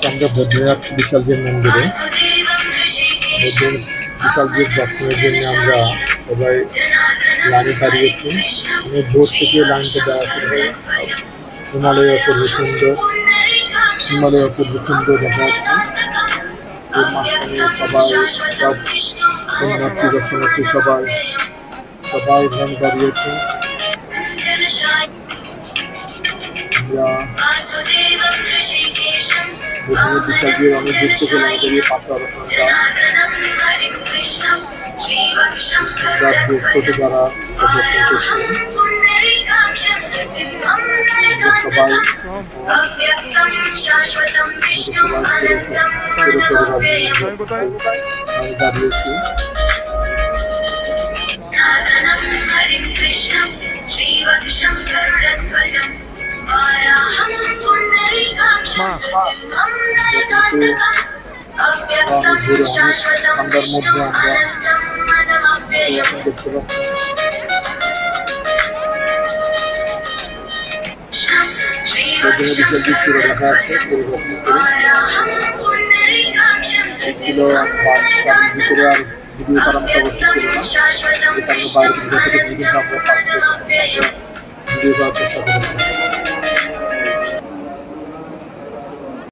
আমরা বদ্রীনাথ বিশালজির মন্দিরে। বিশালজির দর্শনের জন্য আমরা সবাই লাইনে দাঁড়িয়েছি। অনেক দূর থেকে লাইনটা দেওয়া ছিল। হিমালয় অপূর্ব সুন্দর, হিমালয় অপূর্ব সুন্দর দেখা যাচ্ছে। এর মাঝখানে সব পুণ্যার্থী দর্শনার্থী সবাই লাইনে দাঁড়িয়েছে। বিশালজির অনেক দূর থেকে লাইনে দাঁড়িয়ে পাশে অবস্থান যারা দর্শন করছেন ঠান্ডার মধ্যে আমরা দেখতে পাচ্ছি। দেখা যাচ্ছে ভিতরে আর ভিডিও করার মতো অবস্থা ছিল না, বাইরে থেকে ভিডিও করার চেষ্টা করেছি।